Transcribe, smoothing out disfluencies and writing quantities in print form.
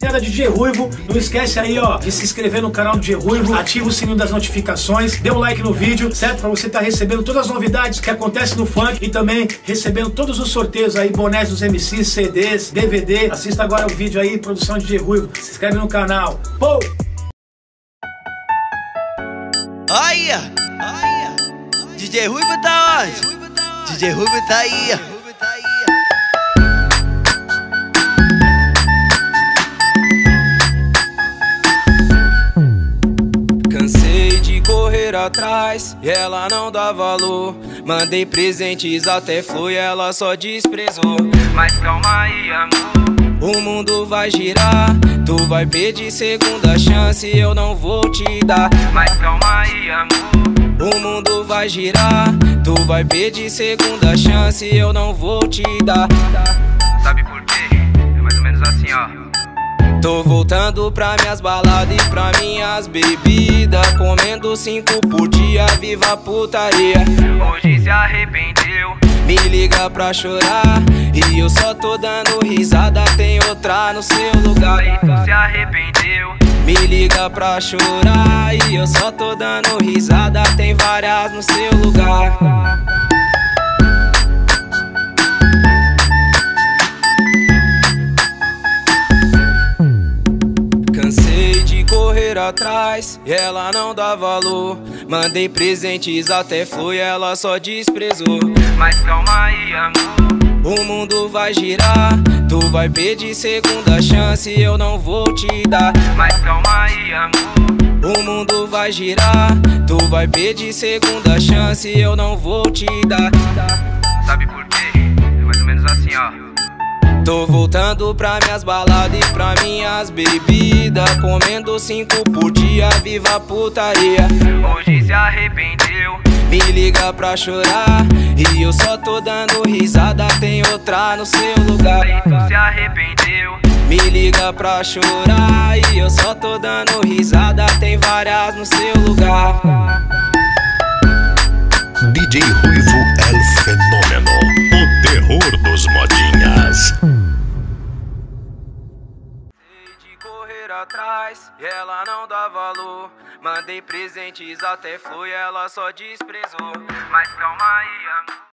DJ Ruivo, não esquece aí, ó, de se inscrever no canal do DJ Ruivo, ativa o sininho das notificações, dê um like no vídeo, certo? Pra você estar recebendo todas as novidades que acontecem no funk e também recebendo todos os sorteios aí, bonés dos MCs, CDs, DVD. Assista agora o vídeo aí, produção de DJ Ruivo, se inscreve no canal. Pô! Olha! DJ Ruivo tá onde? DJ Ruivo tá aí, ó. Atrás, e ela não dá valor. Mandei presentes até flor e ela só desprezou. Mas calma aí, amor, o mundo vai girar. Tu vai pedir segunda chance, eu não vou te dar. Mas calma aí, amor, o mundo vai girar. Tu vai pedir segunda chance, eu não vou te dar. Sabe por quê? É mais ou menos assim, ó. Tô voltando pra minhas baladas e pra minhas bebidas, comendo 5 por dia, viva a putaria. Hoje se arrependeu, me liga pra chorar, e eu só tô dando risada, tem outra no seu lugar. E tu se arrependeu, me liga pra chorar, e eu só tô dando risada, tem várias no seu lugar. Atrás, e ela não dá valor. Mandei presentes até flor e ela só desprezou. Mas calma aí, amor, o mundo vai girar. Tu vai pedir segunda chance, eu não vou te dar. Mas calma aí, amor, o mundo vai girar. Tu vai pedir segunda chance, eu não vou te dar. Sabe por quê? É mais ou menos assim, ó. Tô voltando pra minhas baladas e pra minhas bebidas, comendo 5 por dia, viva a putaria. Hoje se arrependeu, me liga pra chorar, e eu só tô dando risada, tem outra no seu lugar. E tu se arrependeu, me liga pra chorar, e eu só tô dando risada, tem várias no seu lugar. DJ Ruivo é o fenômeno, o terror dos modinhas. Atrás, e ela não dá valor. Mandei presentes até flor e ela só desprezou. Mas calma aí, amor.